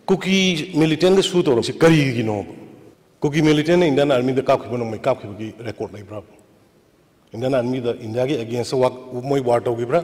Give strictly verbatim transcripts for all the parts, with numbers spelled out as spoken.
Cookie militant suit or Karigino. Cookie militant in Indian Army the Kapkiman may Kapki record like Bravo. Indian Army the Indiagi against Moy Wato Gibra.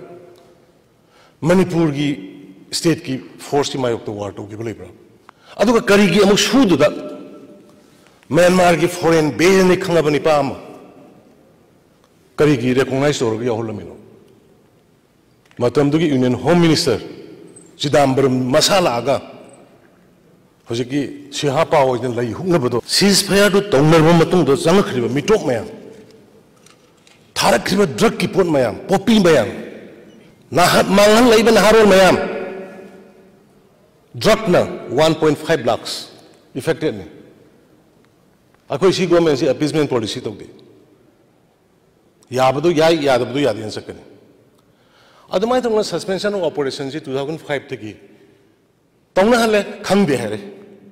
Manipur state ki force ki Mayok to Wato Gibra. Aduka Karigi among Shudu that Myanmar ki foreign base in the Kangabani Pam. Karigi recognized or Yaholamino. Matamdugi Union Home Minister Chidambar Masala Aga. Hojiki Sihapa was in Lay Hunabado. Ceasefire to Toner Matung, the Zanakriva, Mitok Mayam. Tarakriva Drucky Put Mayam, Poppy Mayam. Nahat Mangan Laban Haro Mayam. Drakna, one point five lakhs. Effectively. Akoishi government appeasement policy today. Yabadu Yai Yadabdu Yadin second. Otherwise, suspension of operations in two thousand five. Tongna Kang de Harry.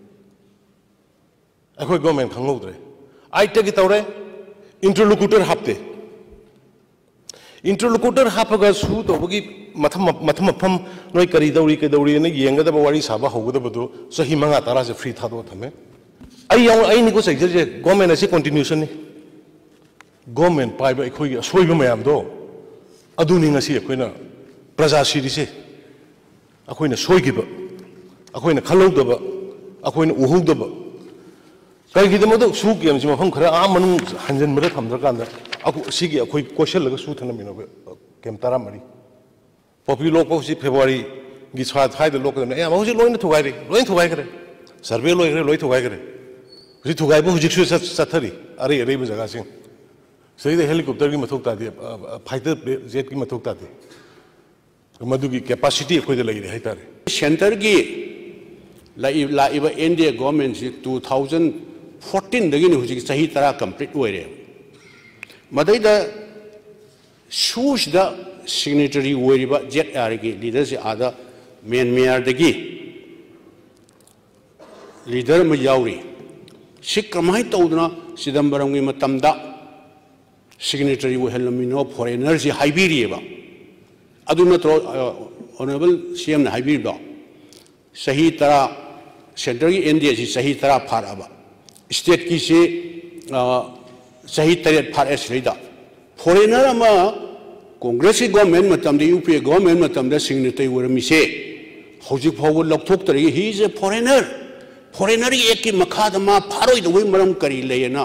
I could go and Kangudre. I take it away. Interlocutor Hapte. Interlocutor Hapagas who to give Matamapam, no Karidori, Kadori, and younger than Wari Saba, who would have do so he mangata as a free Tadotame. I negotiate government as a continuation. Government, Piper, Swigum do. Aduning a sea, Quina, Plaza City. A queen a soygiver. A queen a Kalodaba. A queen Uhudaba. Kaigidamado, Sukiams, Hungara, Aman, Hansen Meratam, Draganda. Sigi, a quick question like a suit and a Kemtaramari. Popular Posi February gets hard high the local name. I was going to Wagre, going to Wagre. Surveil, going to Wagre. We took Ibobi Satari, Are Arabs are asking. Say the helicopter Matokta, fighter jet Matokta. Madugi capacity of the lady. Centergi La India government two thousand fourteen, the Guinea Sahitara complete way. Madida shoes the signatory way, jet arigi, leaders other men mere the gi. Leader Mayauri. Sikamai Todna, Sidambarangi Matamda, signatory will help for energy Hiberia. Aduna Honorable C M Hiberia. Sahitara, Central India is Sahitara Paraba. State Kisi Sahitaret Paras Rida. Foreigner Ama, Congress government Matam, the U P A government Matam, the signatory were Mise. Hojik Howard Loktok, he is a foreigner. Foreigner Eki Makadama, Paro, the Wimaram Kari Layana.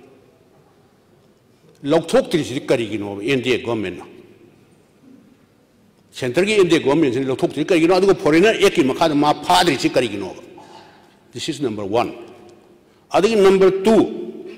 Loktok is the Karigino, India government. Central India government in Loktok, you know, the foreigner Eki Makadama, Padre Sikarigino. This is number one. Other number two,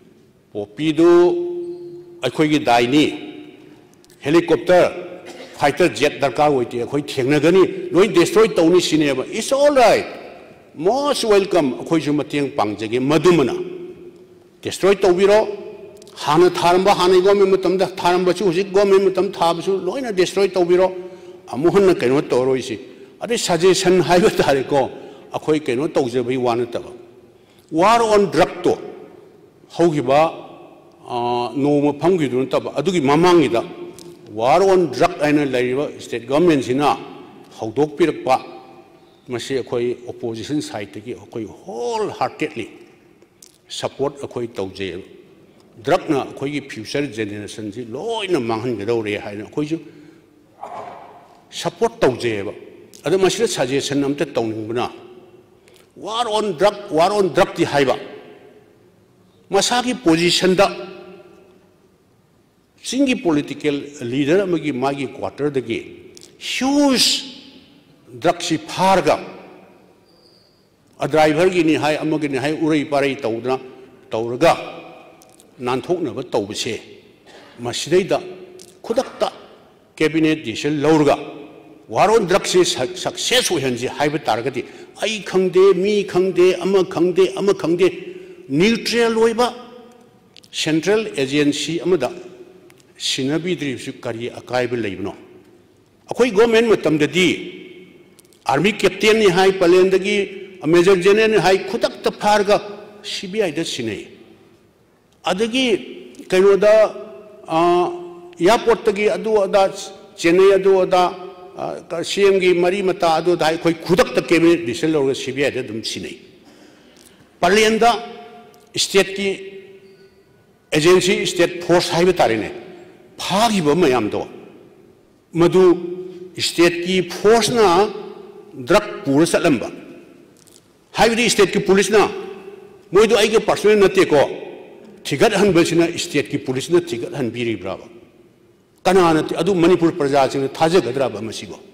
Popido Akogi Daini, helicopter, fighter jet Dakar with the Akoi Tianagani, no destroy Tony Cinema. It's all right. Most welcome, Akojumating Pangjagi, Madumana. Destroy Tobiro, Hana Taramba, Hanagomimutum, the Taramba, Gomimutum Tabsu, Loina destroy Tobiro, Amuhana cannot Toroisi. At the suggestion, Hyotarico, Akoi cannot Tozabi one at all. War on Drakto, Hogiba, no Pangidun Taba, Adugi Mamangida, war on drug and Lariva, state governments in a Hodok Pirpa. Masi akoi opposition side teki akoi wholeheartedly support akoi tawje drug na akoi future generation ji loina manghan gado re haina akoi ju support tawje ba adu masi suggestion amta tawning bana war on drug war on drug ti haiba masagi position da singi political leader amagi magi quarter dagi huge Drakshi Parga a driver Gini High Amagini High Uri Pari Taudra Tauraga Nantok but Taubse Masida Kudakta Cabinet Dishel Laurga Waron Drakshi successful Henzi Hybrid Targeti I Kangde, me Kangde, Ama Kangde, Ama Kangde Neutral Loiba Central Agency Amada Sinabi Dripsukari Akaiba Labno. Akoi government Matam the D. Army captain ni high palendagi, a major general high kutak the parga, C B I the Sine. Adagi, Kanoda, Yaportagi, Adu Adas, Chennai Adu Ada, CM की मरी मता अखोई खुद cabinet decision लौर CBI सिने पार्लियन state की agency state force है तारेने फागिब मैमदो मधु स्टेट की फोर्स ना ड्रग पूरा चलंबा हाइबदी स्टेट की पुलिस ना मोइदो आइगे पर्सनल नतेको थिगत हनबसिना स्टेट की पुलिस ना थिगत हनबिरिब्राबा कनाना अदु मणिपुर प्रजा सिंह थाजगद्राबा मसिगो